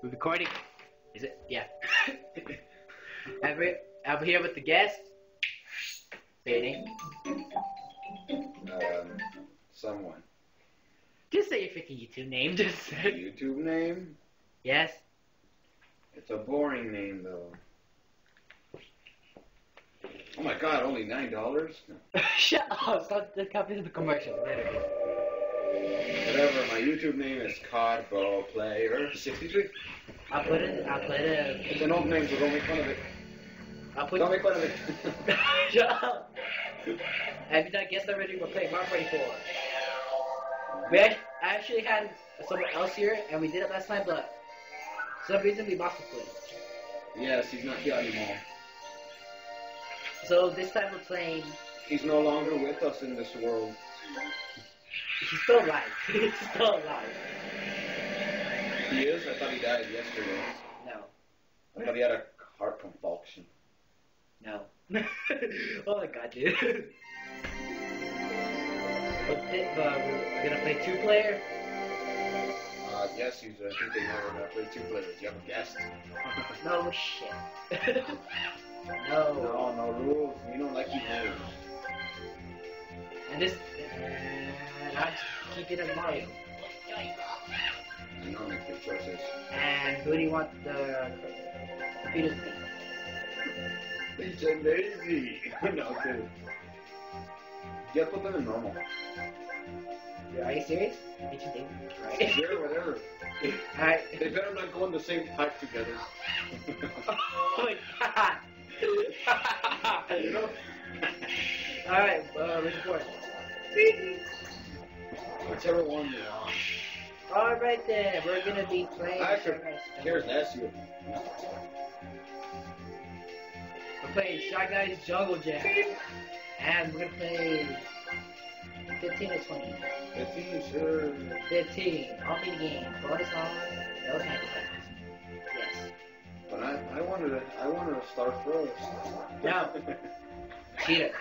We're recording. Is it? Yeah. I'm here with the guest. Say your name. Someone. Just say your freaking YouTube name. Just say. YouTube name? Yes. It's a boring name, though. Oh my god, only $9? Shut up! Stop the copy of the commercial. Whatever, my YouTube name is Codball Player 63. I'll put it. It's an old name, so don't make fun of it. Don't make fun of it. Shut up! Have you not guessed already? We're playing Mario Party 4. I actually had someone else here, and we did it last time, but for some reason we lost the footage. Yes, he's not here anymore. So this time we're playing. He's no longer with us in this world. He's still alive. He's still alive. He is? I thought he died yesterday. No. I thought he had a heart convulsion. No. Oh my god, dude. We're gonna play 2-player? Yes, I think they know we're gonna play 2 players. You haven't guessed. No shit. No. No rules. We don't like you rules. And this... I just keep it as Mario. I know, make good choices. And who do you want the computers to be? It's lazy. No, dude. Yeah, put them in normal. Are you serious? Did you think? Right? Sure, whatever. Alright. They better not go in the same pipe together. Oh my god! You know? Alright, where's the board? Whichever one you want. Alright then, we're gonna be playing... Here's ask you. We're playing ShyGuy's Jungle Jam. And we're gonna play 15 or 20. 15, sure. 15. All mini games. Bonus on. No handicraft. Yes. But I wanted to start first. No. Cheater.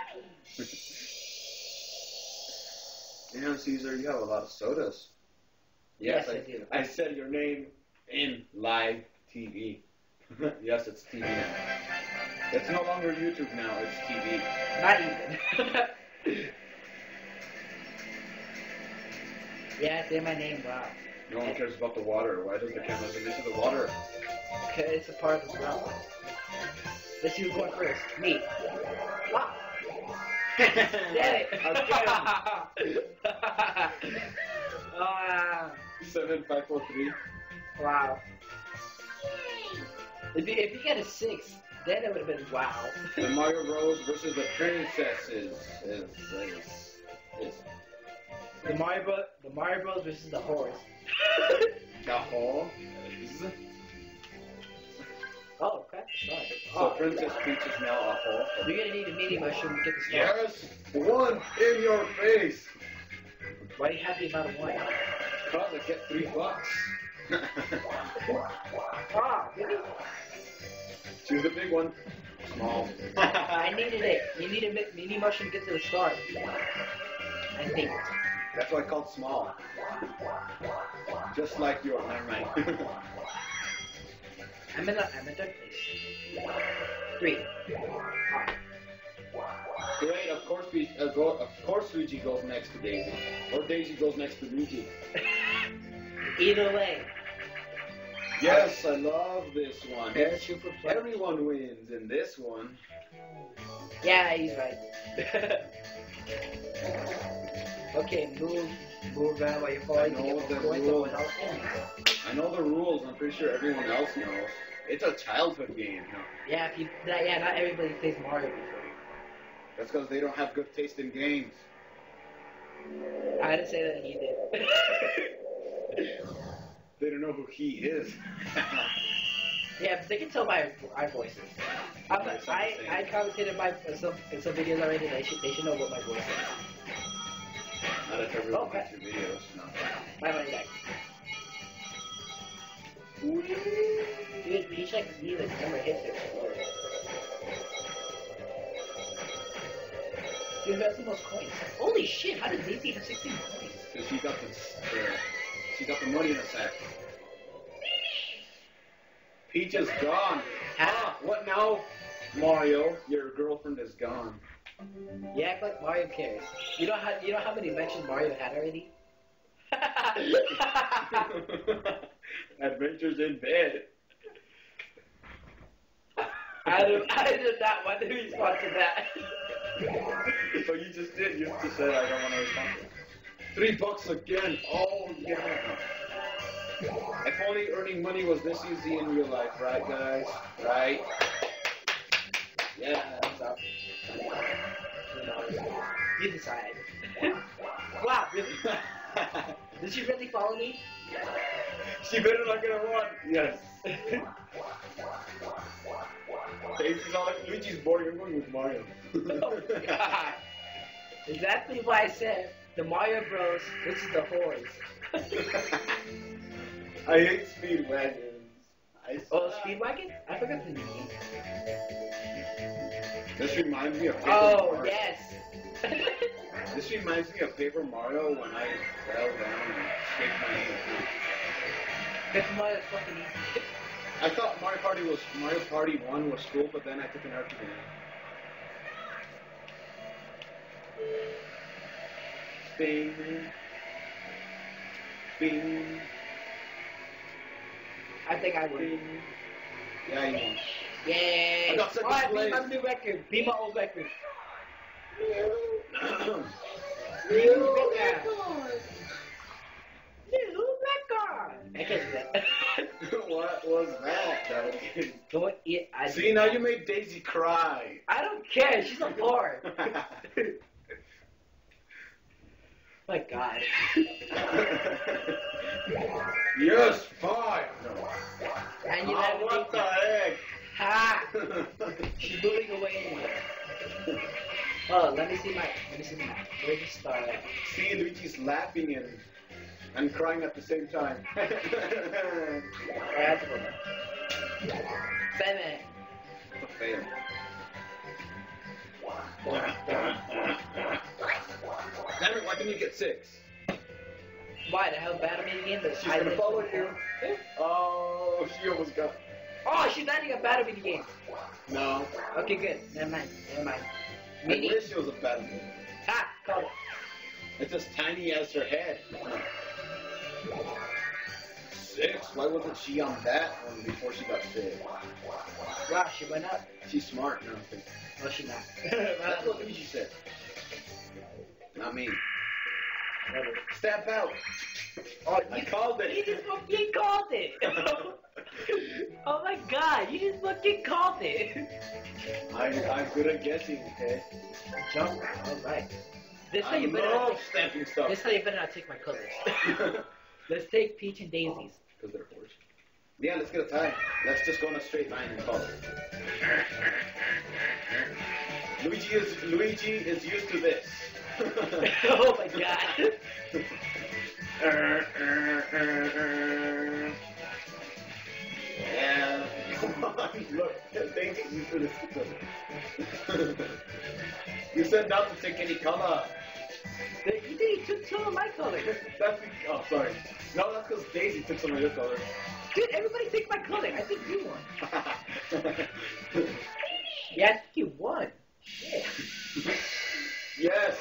Damn, Caesar, you have a lot of sodas. Yes, I do. I said your name in live TV. Yes, it's TV now. It's no longer YouTube now, it's TV. Not even. Yeah, say my name, wow. No one cares about the water. Why does the camera do this to the water? Okay, it's a part of the problem. Let's see who's going first. Me. Ah. Damn it! Again. 7, 5, 4, 3. Wow. If you get a 6, then it would have been wow. The Mario Bros versus the princesses is the Mario Bros versus the horse. the horse. Oh crap! Sorry. So Princess Peach is now a horse. You're gonna need a mini mushroom to get the start. Yes, one in your face. Why do you have the amount of one? Cause I get $3. Ah, really? Choose the big one. Small. I needed it. You need a mini mushroom to get to the start. I think. That's why I called small. Just like yours. Never mind. I'm in third place. 3. Ah. Great. Of course, Luigi goes next to Daisy, or Daisy goes next to Luigi. Either way. Yes, I love this one. Super fun. Everyone wins in this one. Yeah, he's right. Okay, move around while you're falling. I know the rules. I'm pretty sure everyone else knows. It's a childhood game. Yeah, not everybody plays Mario before. That's because they don't have good taste in games. I didn't say that he did. They don't know who he is. Yeah, but they can tell by our voices. I commented in some videos already. They should know what my voice is. Not if everyone likes your videos. No. My money back. Dude, Peach like me, like never hits it. Dude, that's the most coins. Holy shit! How did Daisy have 16 coins? Because she got the money in a sack. Peach is gone. Ah, what now, Mario? Your girlfriend is gone. You act like Mario cares. You know how many mentions Mario had already? Adventures in bed. I did not want to respond to that. So you just did. You just said I don't want to respond to it. $3 again. Oh yeah. If only earning money was this easy in real life, right, guys? Right? Yeah, that's up. You decide. Wow, really? Did she really follow me? She better not get a run. Yes. It's not like Luigi's boring. I'm going with Mario. Oh, God. Exactly why I said the Mario Bros. This is the horse. I hate speed wagons. Oh, Speedwagon? I forgot the name. This reminds me of Paper Oh, Mario. yes. This reminds me of Paper Mario when I fell down and scraped my knee. Paper Mario is fucking easy. I thought Mario Party 1 was cool, but then I took an art game. Bing. Bing. I think I would. Bing. Yeah, you know. Yay! I got second Alright, beat place. my new record. Beat my old record. New record. New record! I can't do that. What was that? Don't eat. See, now you made Daisy cry. I don't care. She's a whore. My God. Yes, fine. And you Oh, have what the heck? Ha! She's moving away anyway. Oh, let me see my map. Where's the star at? See, Luigi's laughing and crying at the same time. Alright, I have to go now. 7. Fail. Damn it, why didn't you get 6? Why? The hell battle me again? But She's gonna follow you. Oh, she almost got. Oh, she's not even a battle mini game. No. Okay, good. Never mind. I Mini. wish it was a bad movie. Ha! Called it. It's as tiny as her head. 6? Why wasn't she on that one before she got 6? Wow, she went up. She's smart now. No, she's not. That's what Luigi said. Not me. Whatever. Step out. Oh, I called it. You just fucking called it. Oh my God, you just fucking called it. I'm good at guessing, okay? Jump. All right. This I time you better. love stamping stuff. This time you better not take my colors. Let's take Peach and Daisy's. Because they're horse. Yeah, let's get a tie. Let's just go in a straight line and call it. Luigi is used to this. Oh my God. Yeah. Come on, look. Daisy's used to this. You said not to take any color. You think you took some of my colors. Oh, sorry. No, that's because Daisy took some of your colors. Dude, everybody take my color. I think you won. Yeah, I think you won. Yeah. Yes.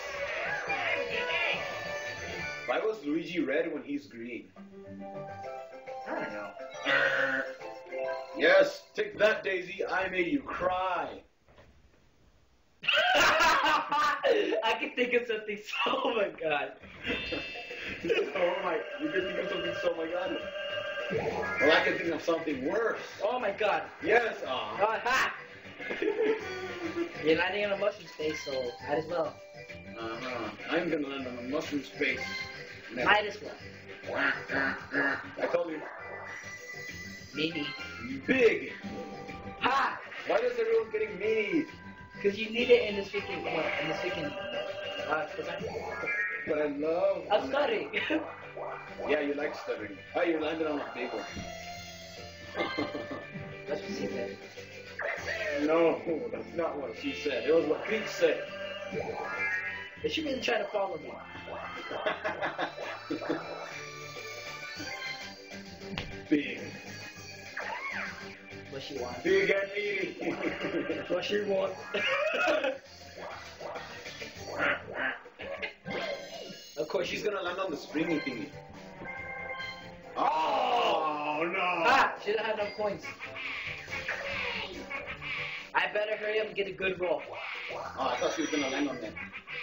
Why was Luigi red when he's green? I don't know. Yes, take that, Daisy. I made you cry. I can think of something. Oh my God. Oh my! You can think of something. Oh my God. Well, I can think of something worse. Oh my God. Yes. Oh, ha! You're landing on a mushroom space, so might as well. I'm gonna land on a mushroom space. Never. Might as well. I told you. Maybe. Big. Ha! Why is everyone getting minis? Because you need it in this freaking, But I love. I'm stuttering. Yeah, you like stuttering. Oh, you landed on a big one. That's what she said. No, that's not what she said. It was what Peach said. Is she really trying to follow me? Big. she wants. Big and meaty. What she wants. Of course, She's gonna land on the springy thingy. Oh no! Ah, she didn't have no coins. I better hurry up and get a good roll. Oh, I thought she was gonna land on that.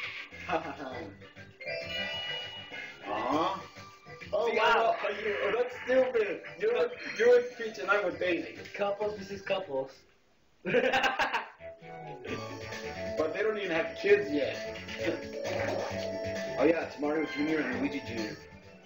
Aww. Oh See, wow. oh, that's stupid. You're with Peach and I'm with Daisy. Couples versus couples. But they don't even have kids yet. Oh yeah, it's Mario Jr. and Luigi Jr.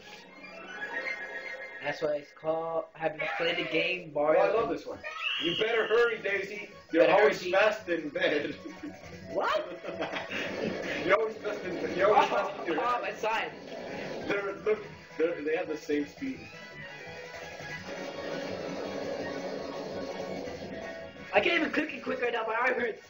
That's why it's called. Have you played the game Oh, Mario? I love this one. You better hurry, Daisy. You're Better always hurry, fast in bed. What? You're always fast in bed. You're always fast in your Oh, my side. They have the same speed. I can't even click it quick right now. My arm hurts.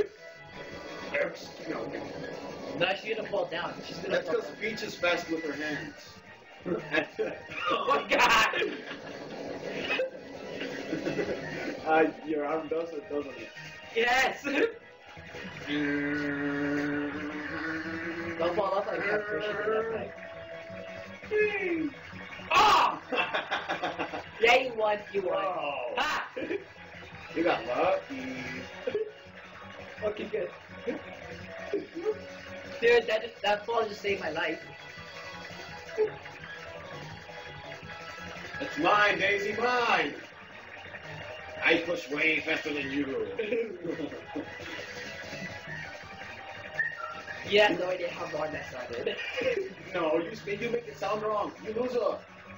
No. No, she's gonna fall down. She's gonna. That's fall because Peach is fast with her hands. down. Oh my god! Your arm does it, doesn't it? Yes. Don't fall off like that. Oh! Yeah, you won. You won. Oh. Ha! You got lucky. Okay, good. Dude, that fall just saved my life. It's mine, Daisy, mine. I push way faster than you. You have no idea how wrong that sounded. No, you make it sound wrong. You loser. Oh,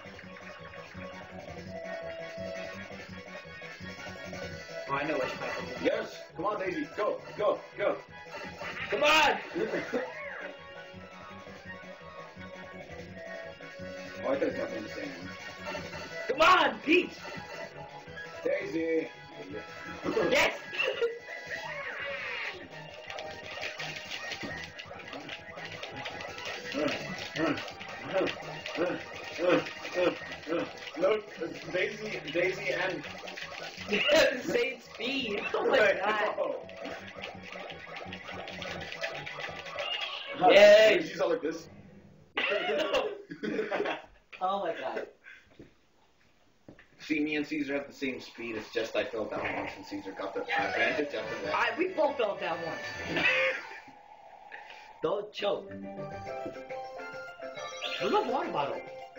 I know which part. Yes. Come on, Daisy. Go, go, go. Come on! Oh, I could have gotten the same one. Come on, Pete! Daisy. Yes! Look, Daisy and They have the same speed. Oh my god. Yay! She's all like this. Oh my god. See, me and Caesar have the same speed. It's just I fell down once and Caesar got the advantage after that. We both fell down once. Don't choke. Where's my water bottle?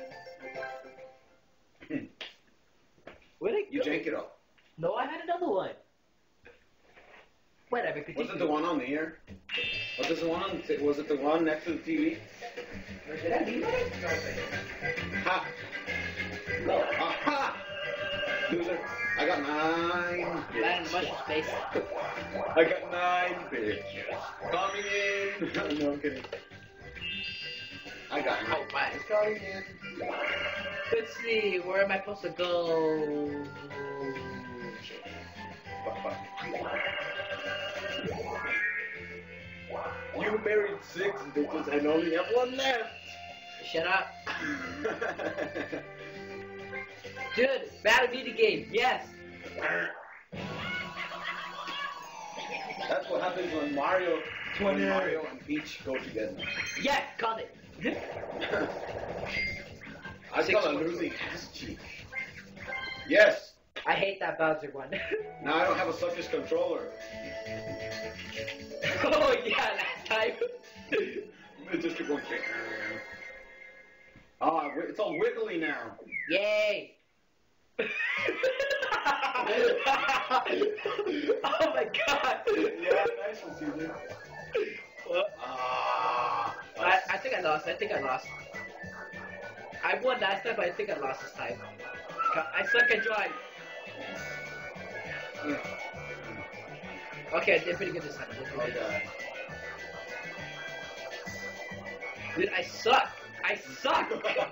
Where'd it You go? drank it all. No, I had another one. Whatever, continue. Was it the one on the air? Was it the one on? Was it the one next to the TV? Did I leave it? Ha! No. Aha! Loser. I got 9. Land mushroom space. I got 9 bitches coming in. No, I'm kidding. I got 9 Oh, my. bitches coming in. Let's see, where am I supposed to go? You married 6 bitches and only have 1 left. Shut up. Dude, battle me the game. Yes. That's what happens when Mario and Peach go together. Yes, called it. I call a losing ass cheek. Yes. I hate that Bowser one. Now I don't have a suckish controller. Oh yeah, last time. It just keep going. Oh, it's all wiggly now. Yay. Oh my god. Yeah, nice one, Caesar. What? I think I lost. I won last time, but I think I lost this time. I suck at drawing. Okay, I did pretty good this time. Dude, I suck. I suck.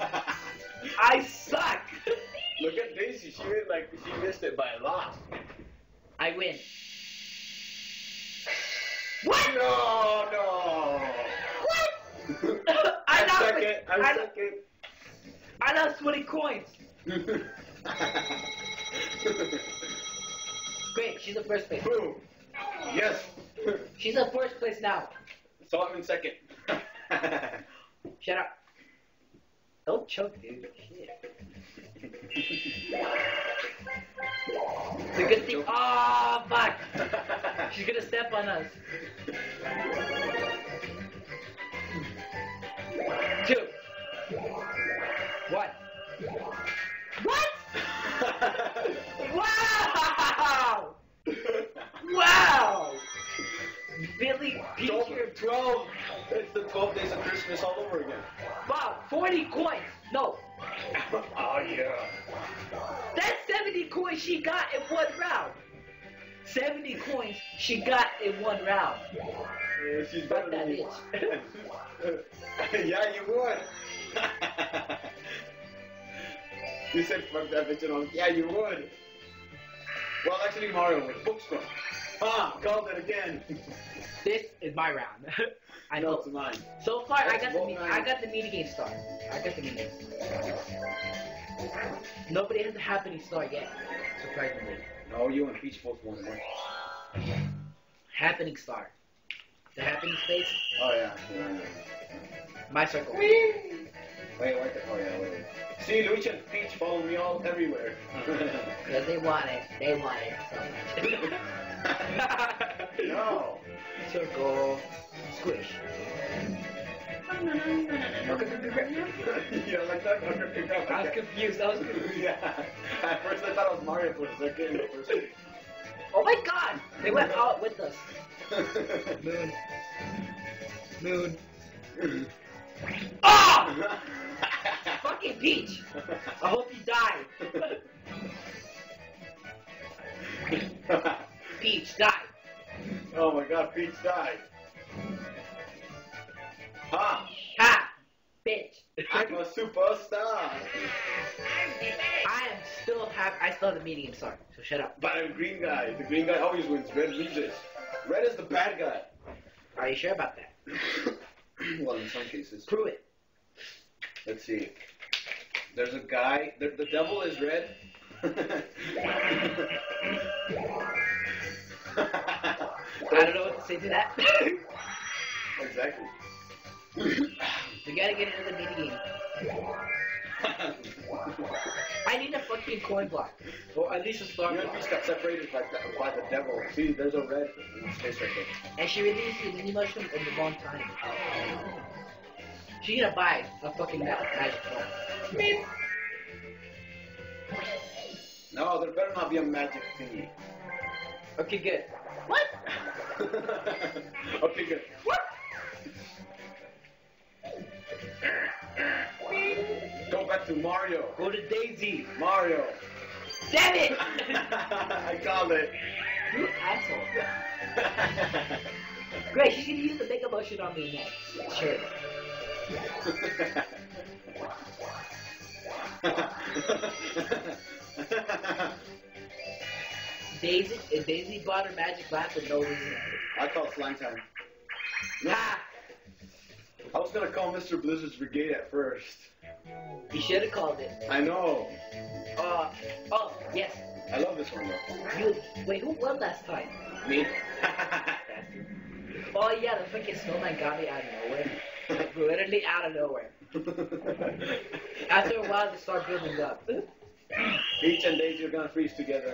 Look at Daisy. She missed it by a lot. I win. What? No. What? I'm second. I lost 20 coins. Great, she's in first place. Boom. Yes. She's in first place now. So I'm in second. Shut up. Don't choke, dude. Shit. It's a good thing. Oh, fuck. She's gonna step on us. 2, 1. What? Wow! Wow! Billy Peter. 12. It's the 12 days of Christmas all over again. Wow, 40 coins. No. Oh, yeah. That's 70 coins she got in one round. 70 coins she got in one round. She's Fuck better that than me. bitch. Yeah, you would. You said fuck that bitch and all. Yeah, you would. Well, actually, Mario with Bookstore. Ah, called it again. This is my round. I No, know. it's mine. So far, I That's got the vote nine. I got the mini game star. I got the mini game star. Nobody has the happening star yet. Surprisingly, No, you and Peach both won one. happening star. The happening space. Oh, yeah. Yeah, I know. My circle. Wait. Oh, yeah, wait. See, Luigi and Peach follow me all everywhere. Because they want it. They want it so much. No. Circle. Squish. Yeah, like that. I was confused. Yeah. At first I thought it was Mario for a second. Oh my god! They went out with us. Moon. Moon. Oh! Fucking Peach! I hope you die. Peach, die. Oh my god, Peach died. Ha! Ha! Bitch. I'm a superstar. I still have the medium star, so shut up. But I'm green guy. The green guy always wins. Red loses. Red is the bad guy. Are you sure about that? Well, in some cases. Prove it. Let's see. There's a guy. The devil is red. I don't know what to say to that. Exactly. We gotta get into the mini game. I need a fucking coin block. Or at least a star You and block. Peach got separated by the devil. See, there's a red space right there. And she released the mini mushroom in the wrong time. She gonna buy a fucking magic ball. Beep. No, there better not be a magic thingy. Okay, good. What? Okay, good. What? Go back to Mario. Go to Daisy. Mario. Damn it! I called it. You asshole. Great, she's gonna use the mega motion on me next. Sure. Daisy bought her magic glass with no reason. I call slime time. Ha! I was gonna call Mr. Blizzard's Brigade at first. You should have called it. I know. Oh, yes. I love this one though. Wait, who won last time? Me. Oh yeah, the freaking snowman got me out of nowhere. Literally out of nowhere. After a while, they start building up. Peach and Daisy are gonna freeze together.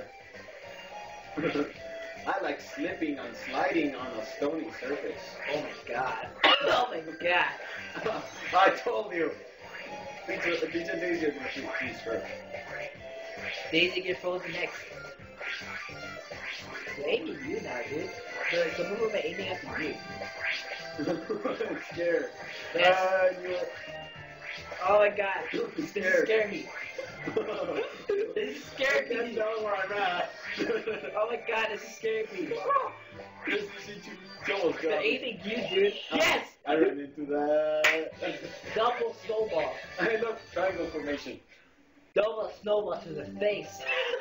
I like slipping and sliding on a stony surface. Oh my god. Oh my god. I told you. Peach and Daisy are gonna freeze first. Daisy get frozen next. They're aiming at you now, dude. Some of them are aiming at you. I'm scared. Yes. You're Oh my god. This scared. scared me. This scared I can't me. tell where I'm at. Oh my god, this scared me. Just to see you almost They're got me. aiming you, dude. Yes! I ran into that. Double snowball. I love triangle formation. Double snowball to the face.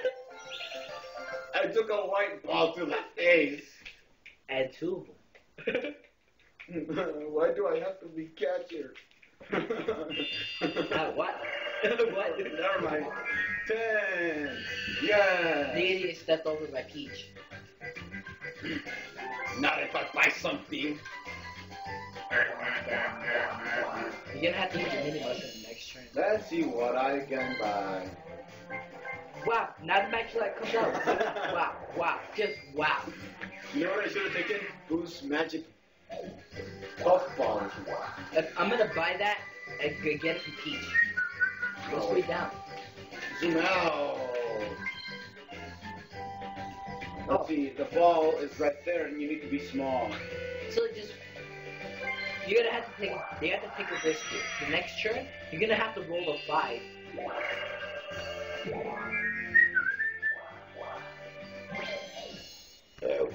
I took a white ball to the face. And 2 of them. Why do I have to be catcher? What? What? Never mind. 10. Yeah. Then you stepped over my peach. Not if I buy something. You're gonna have to use your mini mushroom next turn. Let's see what I can buy. Wow, now the magic light comes out. Wow, just wow. You know what I should have taken? Boost magic puffball. I'm gonna buy that and get it from Peach. Go straight down. Zoom out. Let's see, the ball is right there and you need to be small. So just, you're gonna have to take a risk here. The next turn, you're gonna have to roll a 5. Oh.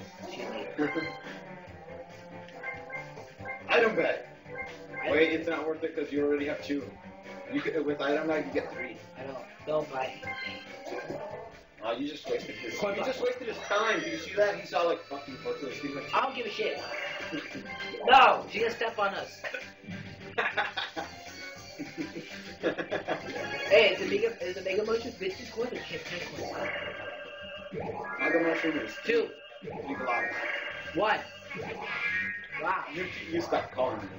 Item bet. Wait, it's not worth it because you already have 2. You could, with item bet, you get 3. I don't buy it. Oh, you just wasted his time. Do you see that? He saw like fucking photos. I don't give a shit. No, she's gonna step on us. Hey, it's a mega motion 50 coins or 10 coins? Mega mushroom is 2. You got 1. Wow. You stop calling me.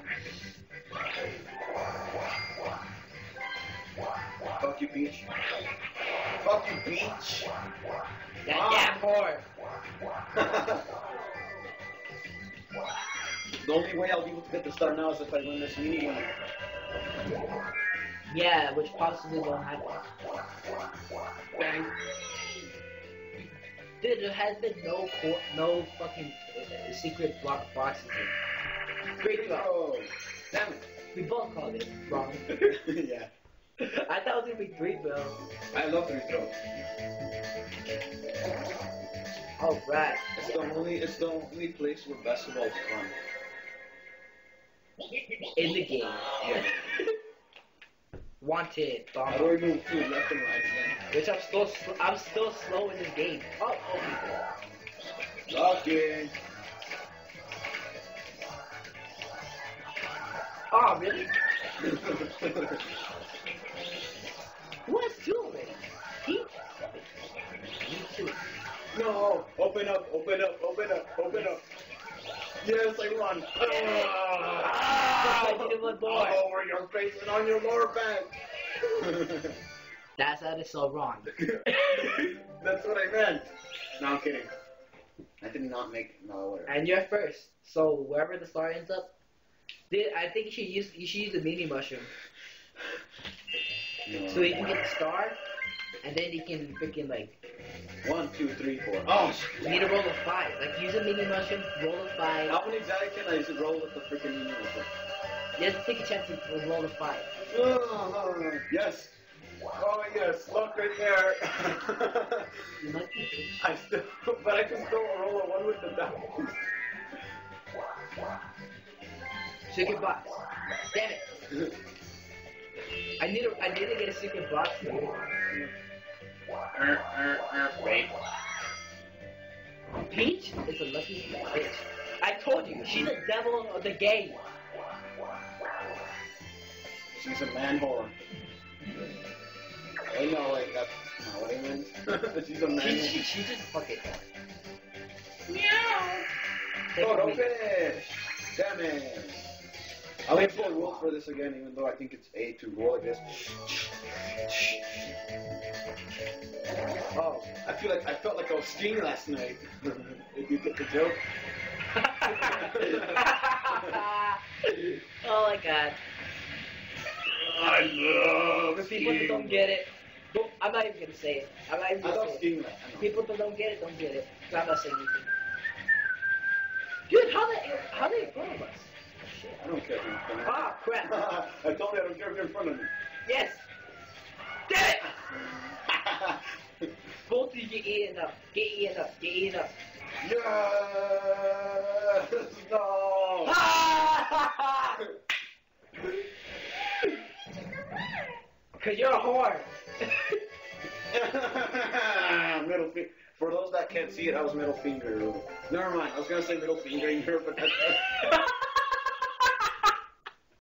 Fuck you, Peach. Fuck you, Peach. That damn whore. The only way I'll be able to get the star now is if I win this mini one. Yeah, which possibly won't happen. Dude, there has been no fucking secret block boxes here. Great throw. Oh, damn it. We both called it wrong. Yeah. I thought it was gonna be 3 throw. I love 3 throw. Alright. It's the only place where basketball is fun. In the game. Yeah. Wanted. Bomb. How do I move food left and right? Which I'm still slow in this game. Oh. Lucky. Oh, really? Who has 2 already? Peach? Me too. No! Open up! Yes, I won! I did one more. All over your face and on your lower back! That is so wrong. That's what I meant! No, I'm kidding. I did not make whatever. And you're first. So wherever the star ends up, I think you should use the mini mushroom. No. So you can get the star, and then you can freaking like. 1, 2, 3, 4. Oh, You need to roll a 5. Like use a mini mushroom, roll a 5. how many die can I roll with the freaking mini mushroom? Just take a chance to roll a 5. Oh, yes! Oh yes, look right there! You might be but I can still roll a 1 with the dice. Secret box. Damn it. I need to get a secret box, dude. Wait. Peach is a lucky bitch. I told you, she's the devil of the game. She's a man whore. Oh no, wait, that's not what I meant. She's a man whore. She's just fucking. Meow! Oh, don't finish! Damn it! I'll wait for rules for this again, even though I think it's A to roll like this. Oh, I felt like I was skiing last night. If you get the joke. Oh my god. I love For people that don't get it, I'm not even gonna say it. I'm not even I gonna love say it. skiing last night. People that don't get it, don't get it. So I'm not saying anything. Dude, how they in front of us? Shit. I don't care if you're in front of me. Ah, crap. I told you I don't care if you're in front of me. Yes! Damn it! Both of you get eaten up. Get eaten up. Get eaten up. Yes! No! Cause you're a whore. Middle finger. For those that can't see it, I was middle finger. Never mind. I was gonna say middle finger, but that's.